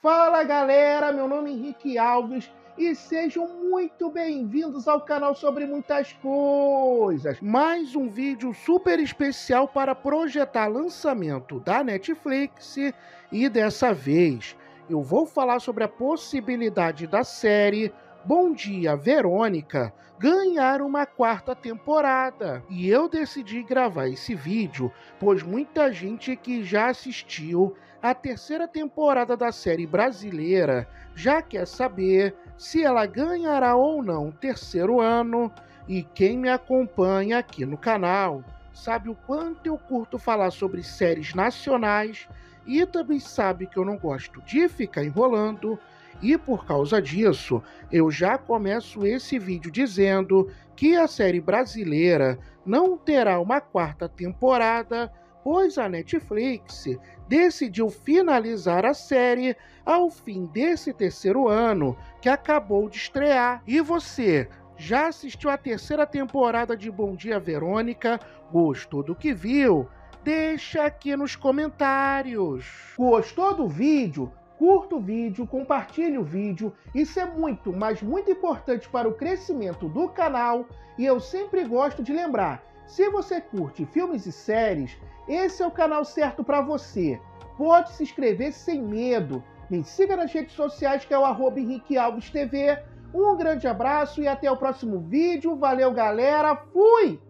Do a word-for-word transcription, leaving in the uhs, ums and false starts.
Fala galera, meu nome é Henrique Alves e sejam muito bem-vindos ao canal sobre muitas coisas. Mais um vídeo super especial para projetar lançamento da Netflix e dessa vez eu vou falar sobre a possibilidade da série Bom Dia, Verônica ganhar uma quarta temporada. E eu decidi gravar esse vídeo, pois muita gente que já assistiu a terceira temporada da série brasileira já quer saber se ela ganhará ou não o terceiro ano, e quem me acompanha aqui no canal sabe o quanto eu curto falar sobre séries nacionais e também sabe que eu não gosto de ficar enrolando. E por causa disso, eu já começo esse vídeo dizendo que a série brasileira não terá uma quarta temporada, pois a Netflix decidiu finalizar a série ao fim desse terceiro ano que acabou de estrear. E você, já assistiu a terceira temporada de Bom Dia, Verônica? Gostou do que viu? Deixa aqui nos comentários. Gostou do vídeo? Curta o vídeo, compartilhe o vídeo, isso é muito, mas muito importante para o crescimento do canal. E eu sempre gosto de lembrar, se você curte filmes e séries, esse é o canal certo para você. Pode se inscrever sem medo, me siga nas redes sociais que é o arroba Henrique Alves T V. Um grande abraço e até o próximo vídeo, valeu galera, fui!